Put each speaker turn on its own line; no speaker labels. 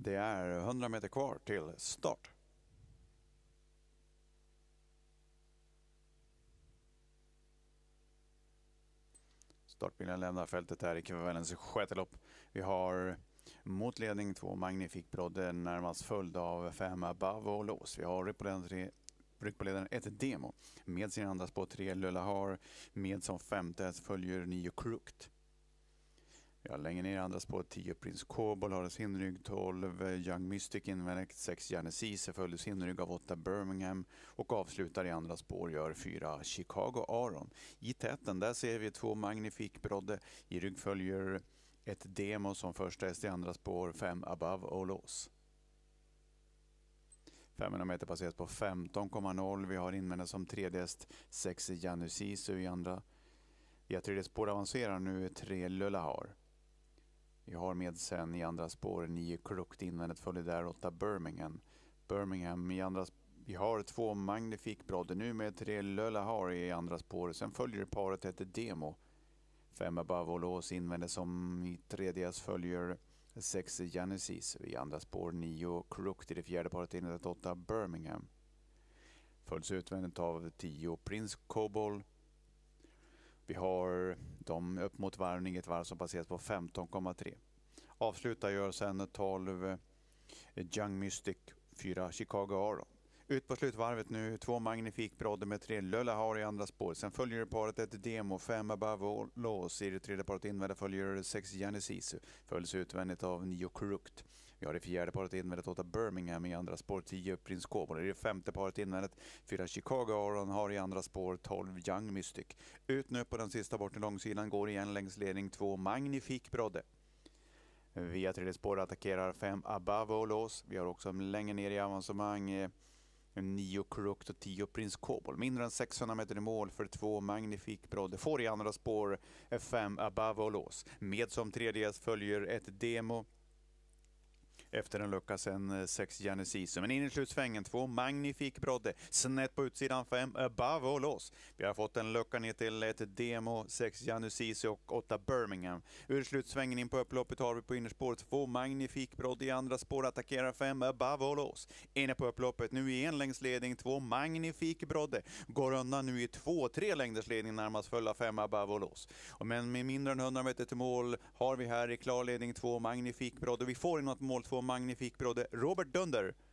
Det är 100 meter kvar till start. Startbilen lämnar fältet här i kvällens sjätte lopp. Vi har mot ledning 2 Magnifik Brodde, närmast följd av 5 Above och Lås. Vi har ryckpoledaren 1 Demo med sin andra spår 3 Lullahar, med som femte följer 9 Crooked. Vi har längre ner i andra spår 10 Prince Cobol, har sin rygg 12 Young Mystic invändigt, 6 Genesis följer sin rygg av 8 Birmingham och avslutar i andra spår gör 4 Chicago Aron. I täten där ser vi 2 Magnifik Brodde, i rygg följer 1 Demo som första häst, i andra spår 5 Above och Lås. 500 meter passeras på 15,0. Vi har invändigt som tredje häst 6 Genesis i andra. Via tredje spår avancerar nu 3 Lullahar. Vi har med sen i andra spår 9 Crooked, invändigt följer där 8 Birmingham i andra. Vi har 2 Magnifik Brodde nu med 3 Lullahar i andra spår. Sen följer paret 1 Demo. 5 Above och Lås invändigt som i tredje följer 6 Genesis i andra spår 9 Crooked i det fjärde paret invändigt 8 Birmingham. Följs utvändigt av 10 Prince Cobol. Vi har dem upp mot varvning, ett varv som passeras på 15,3. Avslutar gör sen 12 Young Mystic, 4 Chicago Aron. Ut på slutvarvet nu 2 Magnifik Brodde med 3 Lullahar i andra spår. Sen följer paret 1 Demo, 5 Above och Lås. I det tredje paret invändigt följer 6 Genesis. Följs utvändigt av 9 Crooked. Vi har det fjärde paret invändigt 8 Birmingham, i andra spår 10 Prince Cobol. I det femte paret invändigt 4 Chicago Aron, har i andra spår 12 Young Mystic. Ut nu på den sista bort i långsidan går igen längs ledning 2 Magnifik Brodde. Via tredje spår attackerar 5 Above och Lås. Vi har också längre ner i avancemang 9 Crooked och 10 Prince Cobol. Mindre än 600 meter i mål för 2 Magnifik Brodde. Får i andra spår 5 Above och Lås. Med som tredje följer 1 Demo. Efter en lucka sen 6 Genesis. Men in i slutsvängen 2 Magnifik Brodde. Snett på utsidan 5 Above och Lås. Vi har fått en lucka ner till 1 Demo, 6 Genesis och 8 Birmingham. Ur slutsvängen in på upploppet har vi på innerspår 2 Magnifik Brodde. I andra spår attackerar 5 Above och Lås. Inne på upploppet nu igen längs ledning 2 Magnifik Brodde. Går undan nu i 2-3 längders ledning, närmast följa 5 Above och Lås. Men med mindre än 100 meter till mål har vi här i klar ledning 2 Magnifik Brodde. Vi får in något mål 2 Magnifik Brodde. Robert Dunder.